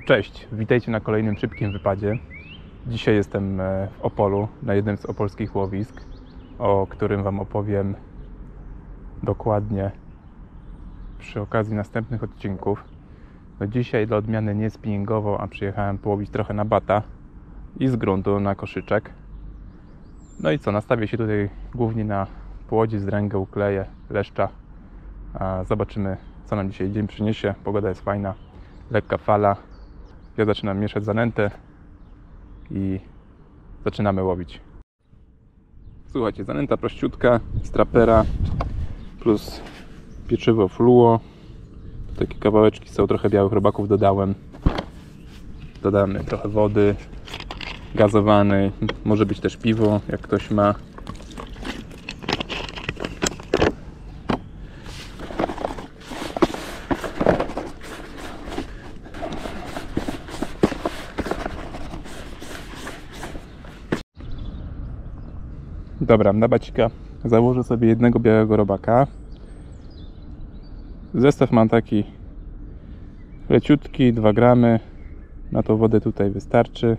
Cześć, witajcie na kolejnym szybkim wypadzie. Dzisiaj jestem w Opolu, na jednym z opolskich łowisk, o którym Wam opowiem dokładnie przy okazji następnych odcinków. No dzisiaj dla odmiany nie spinningowo, a przyjechałem połowić trochę na bata i z gruntu na koszyczek. No i co, nastawię się tutaj głównie na płodzi, zdręgę, ukleję, leszcza. Zobaczymy, co nam dzisiaj dzień przyniesie. Pogoda jest fajna, lekka fala. Ja zaczynam mieszać zanętę i zaczynamy łowić. Słuchajcie, zanęta prościutka, strapera plus pieczywo fluo. Takie kawałeczki są, trochę białych robaków dodałem. Dodamy trochę wody gazowanej, może być też piwo, jak ktoś ma. Dobra, na bacika założę sobie jednego białego robaka. Zestaw mam taki leciutki, 2 gramy. Na tą wodę tutaj wystarczy.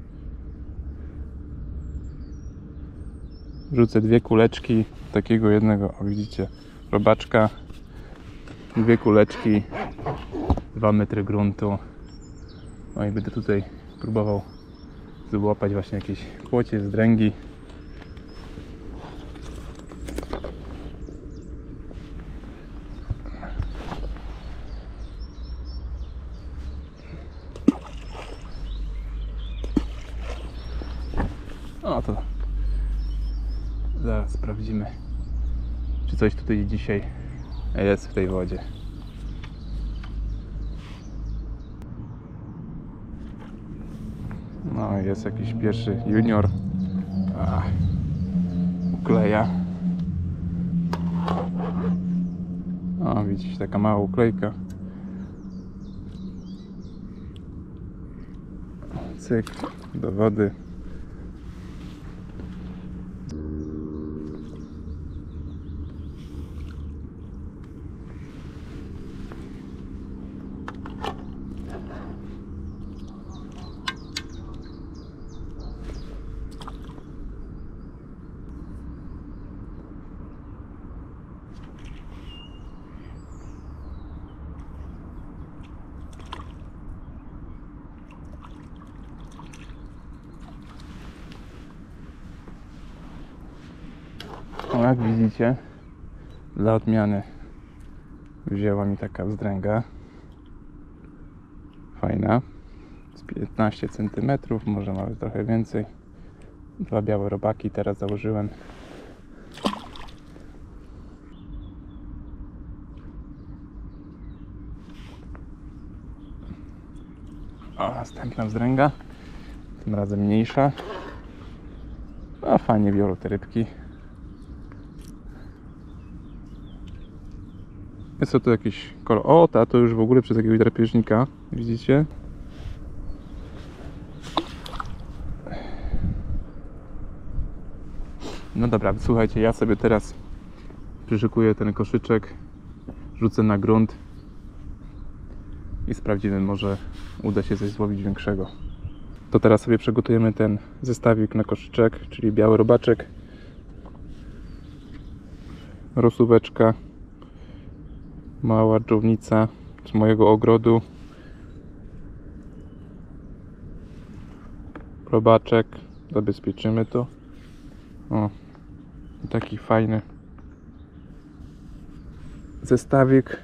Wrzucę 2 kuleczki takiego jednego, o widzicie, robaczka. 2 kuleczki, 2 metry gruntu. No i będę tutaj próbował złapać właśnie jakieś kłocie, zdręgi. No to zaraz sprawdzimy, czy coś tutaj dzisiaj jest w tej wodzie. No jest jakiś pierwszy junior. Ukleja. O, widzicie, taka mała uklejka. Cyk, do wody. No, jak widzicie, dla odmiany wzięła mi taka wzdręga fajna, z 15 cm, może nawet trochę więcej. 2 białe robaki teraz założyłem. O, następna wzdręga, tym razem mniejsza. A fajnie biorą te rybki. Jest to tu jakiś kolor. O, to już w ogóle przez jakiegoś drapieżnika. Widzicie? No dobra, słuchajcie, ja sobie teraz przyszykuję ten koszyczek, rzucę na grunt i sprawdzimy, może uda się coś złowić większego. To teraz sobie przygotujemy ten zestawik na koszyczek, czyli biały robaczek, rosóweczka, mała dżownica z mojego ogrodu, robaczek, zabezpieczymy to. O, taki fajny zestawik.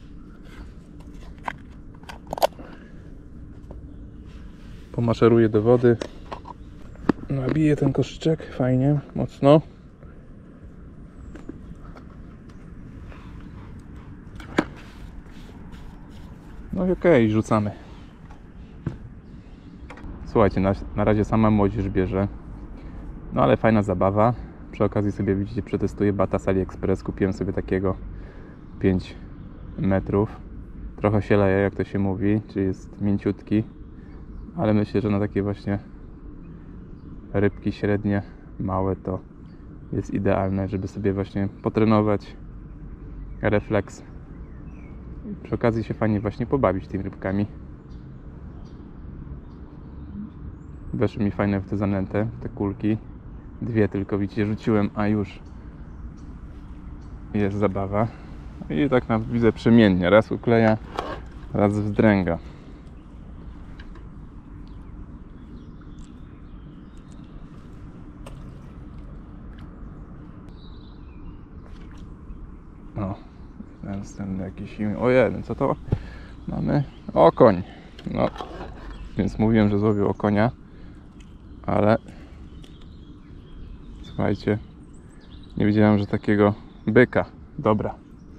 Pomaszeruję do wody, nabiję ten koszyczek fajnie, mocno. No i okej, rzucamy. Słuchajcie, na razie sama młodzież bierze. No ale fajna zabawa. Przy okazji sobie, widzicie, przetestuję bata z AliExpress. Kupiłem sobie takiego 5 metrów. Trochę się leje, jak to się mówi, czyli jest mięciutki. Ale myślę, że na takie właśnie rybki średnie, małe to jest idealne, żeby sobie właśnie potrenować refleks. Przy okazji się fajnie właśnie pobawić tymi rybkami. Weszły mi fajne w tę zanętę, w te kulki. 2 tylko widzicie rzuciłem, a już jest zabawa. I tak widzę przemiennie. Raz ukleja, raz wzdręga. O, następny jakiś... O jeden, co to? Mamy okoń. No, więc mówiłem, że złowił okonia, ale słuchajcie, nie wiedziałem, że takiego byka. Dobra.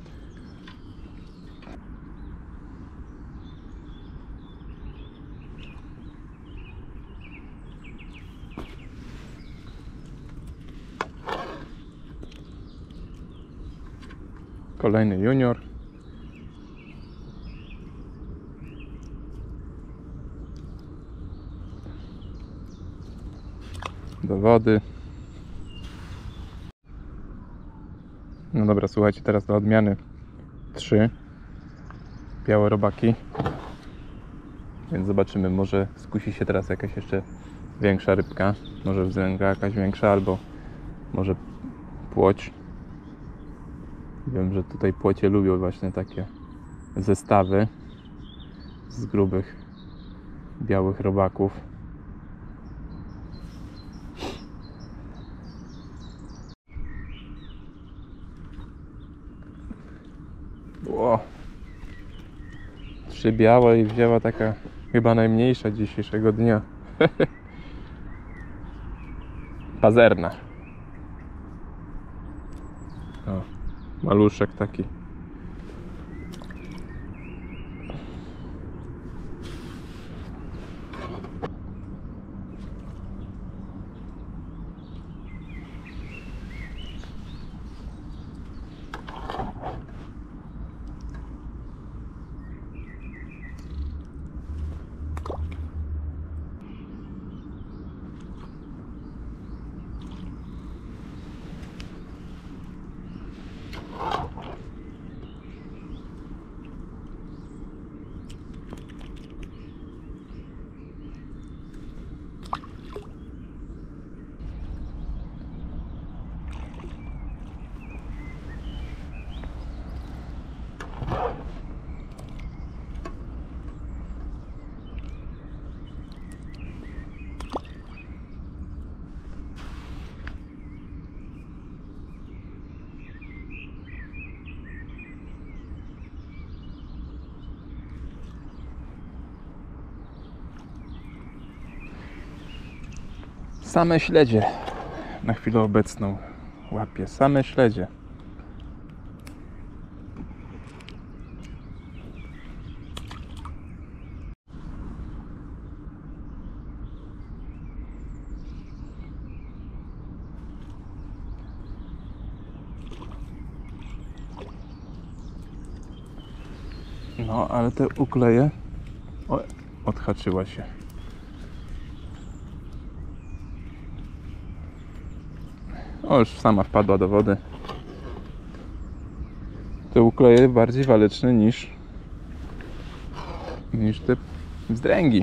Kolejny junior. Do wody. No dobra, słuchajcie, teraz do odmiany 3 białe robaki. Więc zobaczymy, może skusi się teraz jakaś jeszcze większa rybka. Może wzręga jakaś większa, albo może płoć. Wiem, że tutaj płocie lubią właśnie takie zestawy z grubych białych robaków. Ło. 3 białe i wzięła taka chyba najmniejsza dzisiejszego dnia. Pazerna. O, maluszek taki. Same śledzie na chwilę obecną łapię. Same śledzie. No, ale te ukleje... O, odhaczyła się. O, już sama wpadła do wody. Te ukleje bardziej waleczne niż te wzdręgi.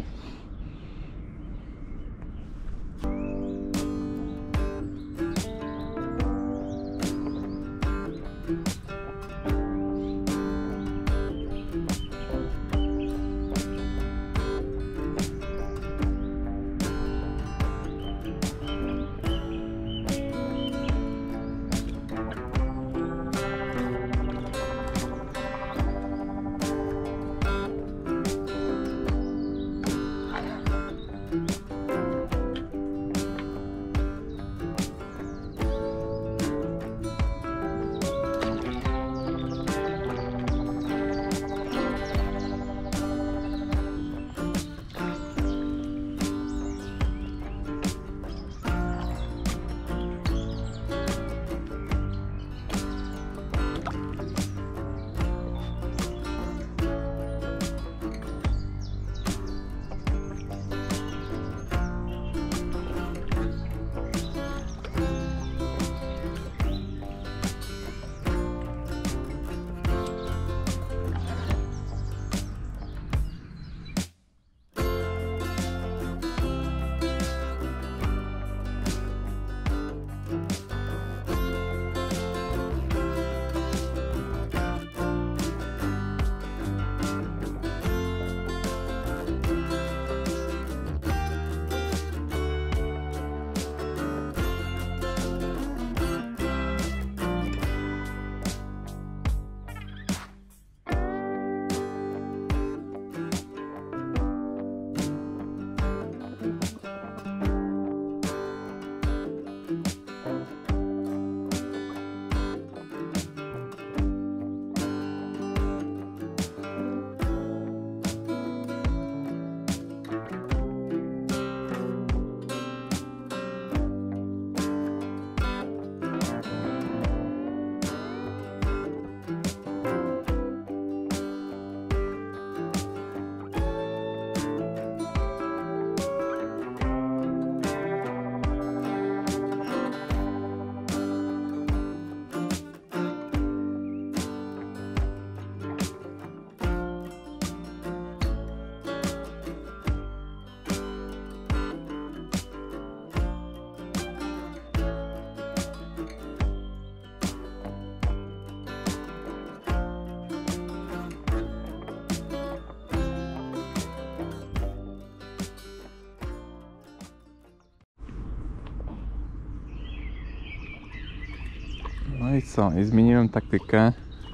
No i co? I zmieniłem taktykę.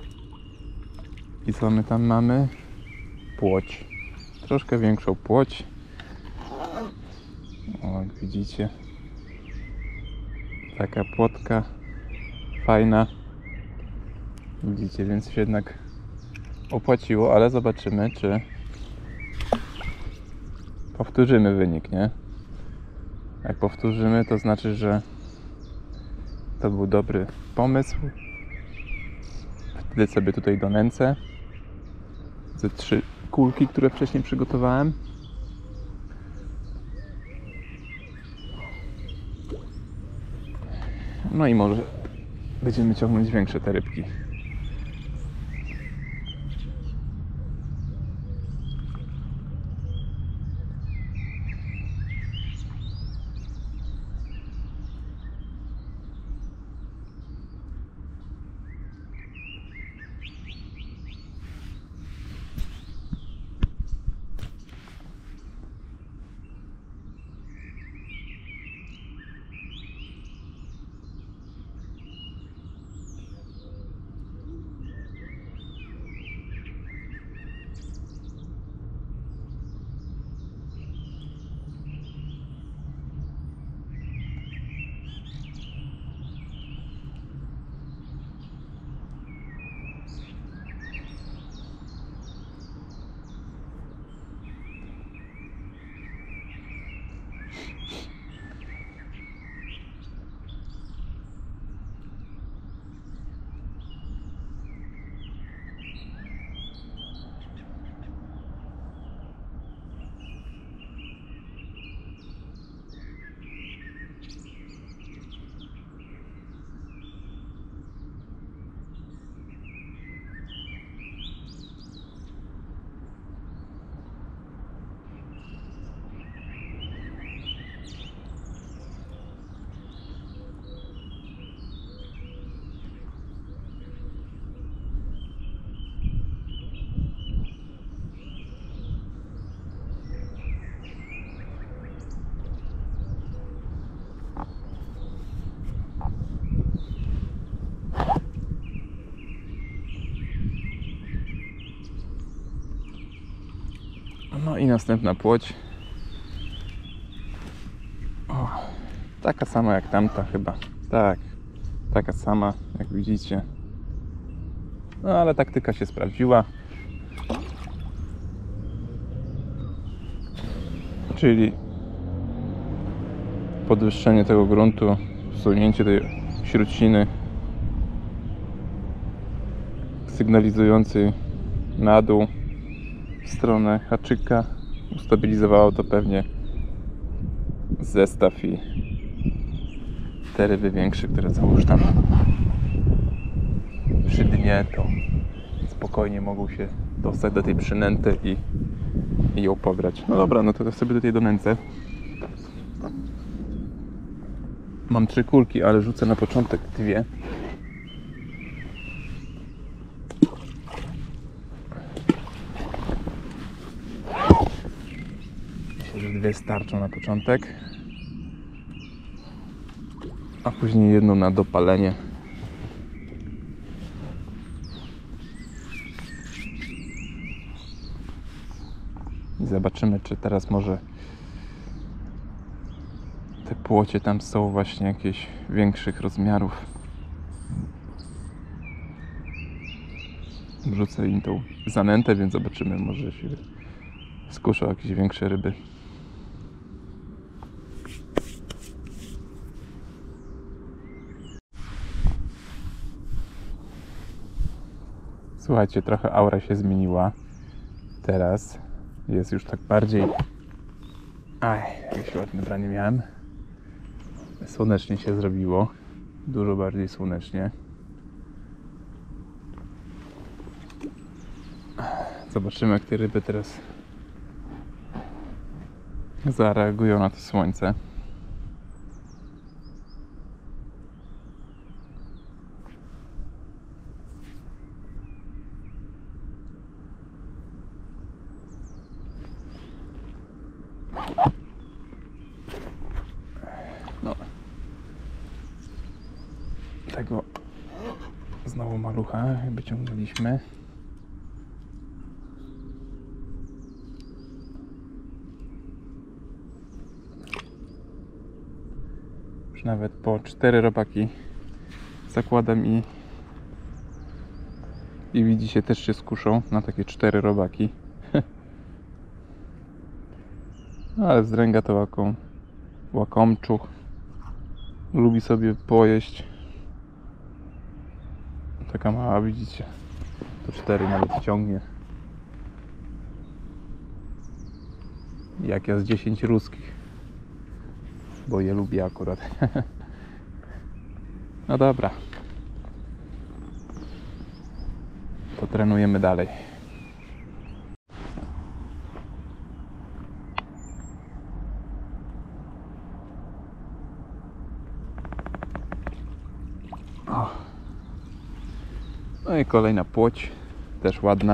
I co my tam mamy? Płoć. Troszkę większą płoć. O, jak widzicie. Taka płotka. Fajna. Widzicie, więc się jednak opłaciło, ale zobaczymy, czy powtórzymy wynik, nie? Jak powtórzymy, to znaczy, że to był dobry pomysł. Wtedy sobie tutaj donęcę ze 3 kulki, które wcześniej przygotowałem. No i może będziemy ciągnąć większe te rybki. No i następna płoć. O, taka sama jak tamta chyba. Tak, taka sama jak widzicie. No ale taktyka się sprawdziła. Czyli podwyższenie tego gruntu, wsunięcie tej śruciny sygnalizującej na dół w stronę haczyka ustabilizowało to pewnie zestaw i te ryby większe, które są już tam przy dnie, to spokojnie mogą się dostać do tej przynęty i ją pobrać. No dobra, no to sobie do tej donęcę. Mam 3 kulki, ale rzucę na początek 2. Myślę, że 2 starczą na początek. A później jedną na dopalenie. I zobaczymy, czy teraz może te płocie tam są właśnie jakieś większych rozmiarów. Wrzucę im tą zanętę, więc zobaczymy, może się skuszą jakieś większe ryby. Słuchajcie, trochę aura się zmieniła. Teraz jest już tak bardziej... jakieś ładne branie miałem. Słonecznie się zrobiło. Dużo bardziej słonecznie. Zobaczymy, jak te ryby teraz zareagują na to słońce. No. Tego Znowu malucha wyciągnęliśmy. Już nawet po 4 robaki zakładam i widzicie, też się skuszą na takie 4 robaki. No, ale wzdręga to łakomczuch. Lubi sobie pojeść. Taka mała, widzicie, to 4 nawet ciągnie. Jak ja z 10 ruskich, bo je lubię akurat. No dobra, to trenujemy dalej. No i kolejna płoć, też ładna.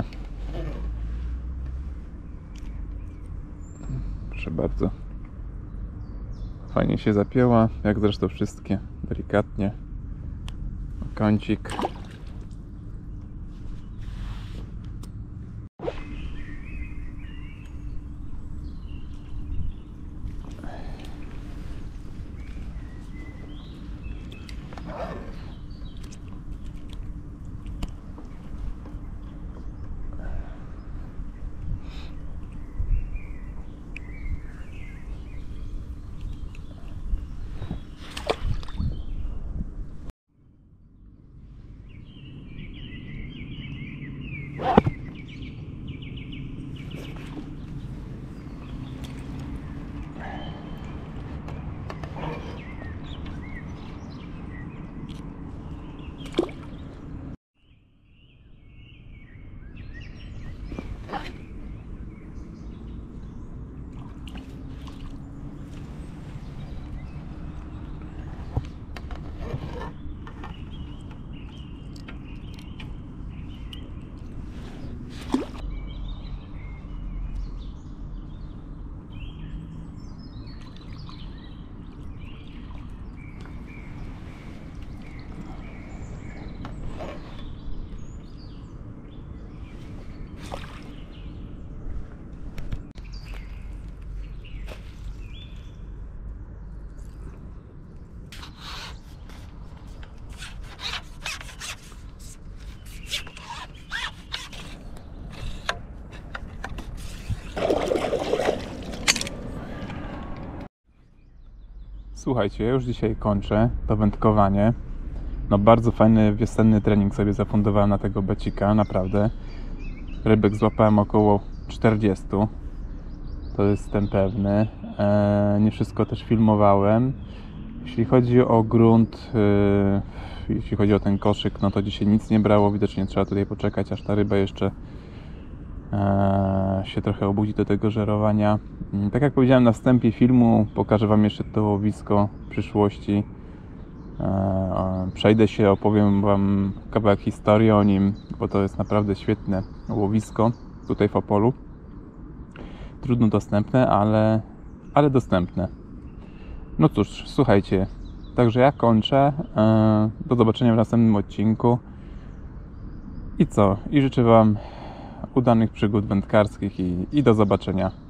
Proszę bardzo. Fajnie się zapięła, jak zresztą wszystkie, delikatnie. Kącik. Słuchajcie, ja już dzisiaj kończę to wędkowanie. No bardzo fajny wiosenny trening sobie zafundowałem na tego becika, naprawdę. Rybek złapałem około 40. To jestem pewny. Nie wszystko też filmowałem. Jeśli chodzi o grunt, jeśli chodzi o ten koszyk, no to dzisiaj nic nie brało. Widocznie trzeba tutaj poczekać, aż ta ryba jeszcze się trochę obudzi do tego żerowania. Tak jak powiedziałem na wstępie filmu, pokażę Wam jeszcze to łowisko w przyszłości. Przejdę się, opowiem Wam kawałek historii o nim, bo to jest naprawdę świetne łowisko tutaj w Opolu. Trudno dostępne, ale dostępne. No cóż, słuchajcie, także ja kończę. Do zobaczenia w następnym odcinku. I co? I życzę Wam udanych przygód wędkarskich i do zobaczenia.